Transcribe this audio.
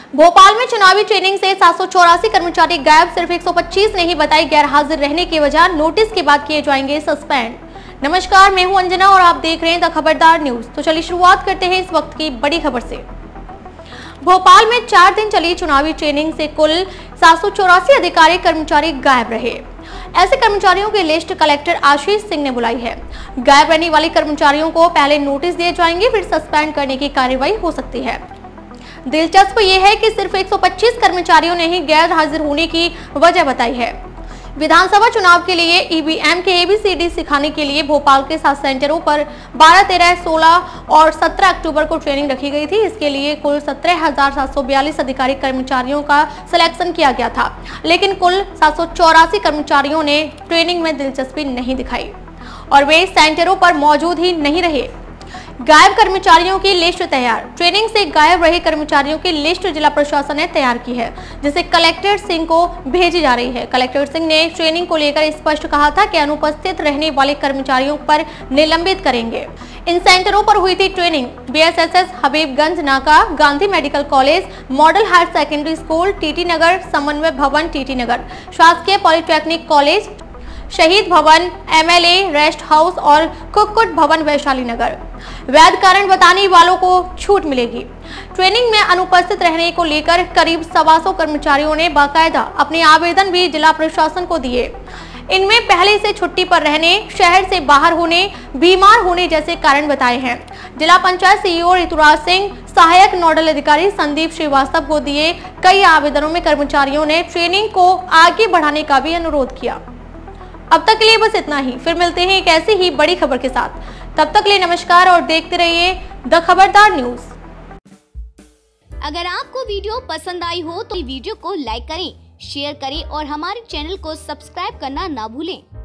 भोपाल में चुनावी ट्रेनिंग से 784 कर्मचारी गायब। सिर्फ 125 ने ही बताई गैर हाजिर रहने की वजह। नोटिस के बाद किए जाएंगे सस्पेंड। नमस्कार, मैं हूं अंजना और आप देख रहे हैं द खबरदार न्यूज। तो चलिए शुरुआत करते हैं इस वक्त की बड़ी खबर से। भोपाल में 4 दिन चली चुनावी ट्रेनिंग से कुल 784 अधिकारी कर्मचारी गायब रहे। ऐसे कर्मचारियों की लिस्ट कलेक्टर आशीष सिंह ने बुलाई है। गायब रहने वाले कर्मचारियों को पहले नोटिस दिए जाएंगे, फिर सस्पेंड करने की कार्रवाई हो सकती है। दिलचस्प ये है कि सिर्फ 125 कर्मचारियों ने ही गैर हाजिर होने की वजह बताई है। विधानसभा चुनाव के लिए ईवीएम के ABCD सिखाने के लिए भोपाल के 7 सेंटरों पर 12, 13, 16 और 17 अक्टूबर को ट्रेनिंग रखी गई थी। इसके लिए कुल 17,742 अधिकारी कर्मचारियों का सिलेक्शन किया गया था, लेकिन कुल 784 कर्मचारियों ने ट्रेनिंग में दिलचस्पी नहीं दिखाई और वे सेंटरों पर मौजूद ही नहीं रहे। गायब कर्मचारियों की लिस्ट तैयार। ट्रेनिंग से गायब रहे कर्मचारियों की लिस्ट जिला प्रशासन ने तैयार की है, जिसे कलेक्टर सिंह को भेजी जा रही है। कलेक्टर सिंह ने ट्रेनिंग को लेकर स्पष्ट कहा था कि अनुपस्थित रहने वाले कर्मचारियों पर निलंबित करेंगे। इन सेंटरों पर हुई थी training BSSS Habibganj Naka, Gandhi medical college, model higher secondary school, TT Nagar, Samanvay Bhavan TT नगर, शासकीय पॉलिटेक्निक कॉलेज, शहीद भवन, MLA रेस्ट हाउस और कुक्कुट भवन वैशाली नगर। वैध कारण बताने वालों को छूट मिलेगी। ट्रेनिंग में अनुपस्थित रहने को लेकर करीब 125 कर्मचारियों ने बाकायदा अपने आवेदन भी जिला प्रशासन को दिए। इनमें पहले से छुट्टी पर रहने, शहर से बाहर होने, बीमार होने जैसे कारण बताए हैं। जिला पंचायत CEO ऋतुराज सिंह, सहायक नोडल अधिकारी संदीप श्रीवास्तव को दिए कई आवेदनों में कर्मचारियों ने ट्रेनिंग को आगे बढ़ाने का भी अनुरोध किया। अब तक के लिए बस इतना ही। फिर मिलते हैं एक ऐसी ही बड़ी खबर के साथ। तब तक के लिए नमस्कार और देखते रहिए द खबरदार न्यूज। अगर आपको वीडियो पसंद आई हो तो वीडियो को लाइक करें, शेयर करें और हमारे चैनल को सब्सक्राइब करना ना भूलें।